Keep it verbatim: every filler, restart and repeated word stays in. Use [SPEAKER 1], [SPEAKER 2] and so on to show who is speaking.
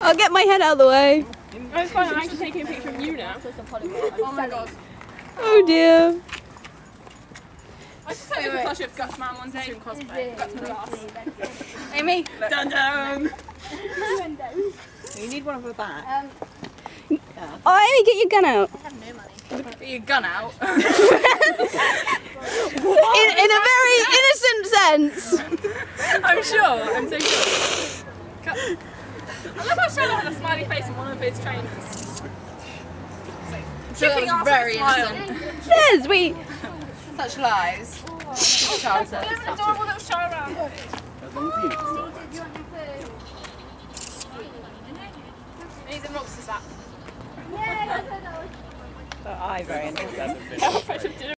[SPEAKER 1] I'll get my head out of the way.
[SPEAKER 2] Oh, it's fine, I'm actually taking a picture of you now. Oh my god.
[SPEAKER 1] Oh dear.
[SPEAKER 2] I just had a plushie of Guts Man one day. Cosplay. Guts glass.
[SPEAKER 3] Amy.
[SPEAKER 2] Dun dun.
[SPEAKER 3] You need one of her back.
[SPEAKER 4] Um,
[SPEAKER 1] Oh, Amy, get your gun out.
[SPEAKER 4] I have no money.
[SPEAKER 3] Get your gun out.
[SPEAKER 1] In, in a very innocent sense.
[SPEAKER 2] I'm sure. I'm so sure. Cut. I love how Charlotte had a smiley face in one of his trainers.
[SPEAKER 3] That was very innocent.
[SPEAKER 1] Yes, we.
[SPEAKER 3] Such lies. Charles said.
[SPEAKER 2] There's an adorable little show around. He's in Rox's that.
[SPEAKER 4] Yeah,
[SPEAKER 3] I very innocent.